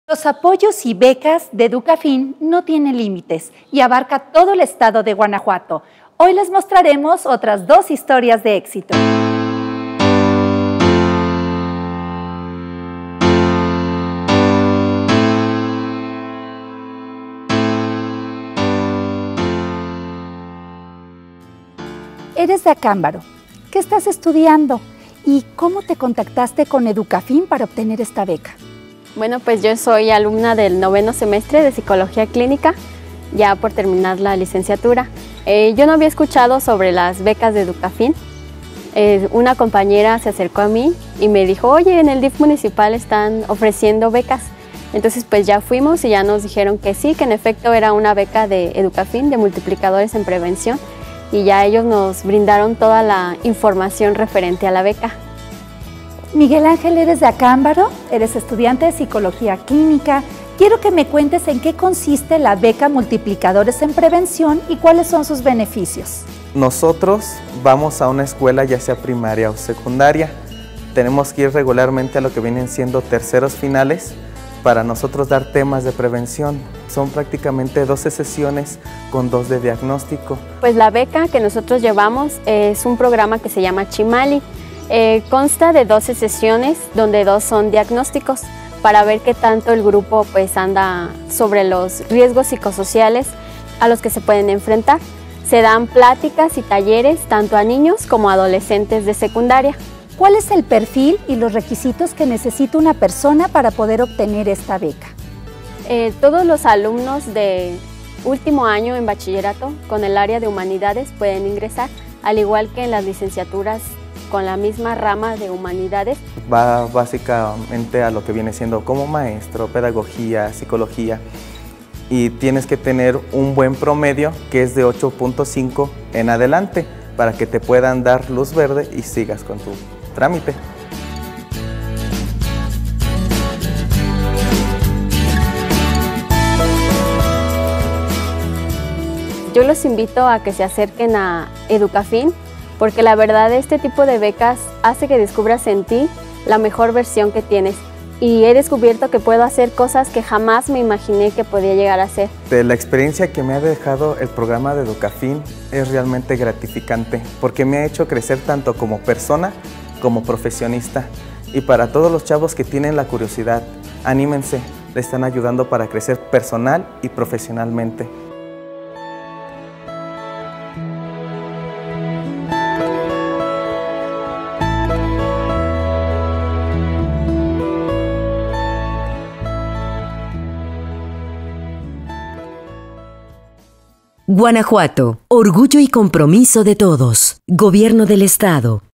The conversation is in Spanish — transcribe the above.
Los apoyos y becas de Educafin no tienen límites y abarca todo el estado de Guanajuato. Hoy les mostraremos otras 2 historias de éxito. Eres de Acámbaro. ¿Qué estás estudiando? ¿Y cómo te contactaste con Educafin para obtener esta beca? Bueno, pues yo soy alumna del 9º semestre de Psicología Clínica, ya por terminar la licenciatura. Yo no había escuchado sobre las becas de Educafin. Una compañera se acercó a mí y me dijo, oye, en el DIF municipal están ofreciendo becas. Entonces pues ya fuimos y ya nos dijeron que sí, que en efecto era una beca de Educafin, de multiplicadores en prevención, y ya ellos nos brindaron toda la información referente a la beca. Miguel Ángel, eres de Acámbaro, eres estudiante de Psicología Clínica. Quiero que me cuentes en qué consiste la beca Multiplicadores en Prevención y cuáles son sus beneficios. Nosotros vamos a una escuela, ya sea primaria o secundaria. Tenemos que ir regularmente a lo que vienen siendo terceros finales para nosotros dar temas de prevención. Son prácticamente 12 sesiones con 2 de diagnóstico. Pues la beca que nosotros llevamos es un programa que se llama Chimali. Consta de 12 sesiones donde 2 son diagnósticos para ver qué tanto el grupo pues anda sobre los riesgos psicosociales a los que se pueden enfrentar. Se dan pláticas y talleres tanto a niños como a adolescentes de secundaria. ¿Cuál es el perfil y los requisitos que necesita una persona para poder obtener esta beca? Todos los alumnos de último año en bachillerato con el área de humanidades pueden ingresar, al igual que en las licenciaturas con la misma rama de humanidades. Va básicamente a lo que viene siendo como maestro, pedagogía, psicología, y tienes que tener un buen promedio que es de 8.5 en adelante para que te puedan dar luz verde y sigas con tu trámite. Yo los invito a que se acerquen a Educafin, porque la verdad este tipo de becas hace que descubras en ti la mejor versión que tienes. Y he descubierto que puedo hacer cosas que jamás me imaginé que podía llegar a hacer. La experiencia que me ha dejado el programa de Educafin es realmente gratificante, porque me ha hecho crecer tanto como persona como profesionista. Y para todos los chavos que tienen la curiosidad, anímense, le están ayudando para crecer personal y profesionalmente. Guanajuato, orgullo y compromiso de todos. Gobierno del Estado.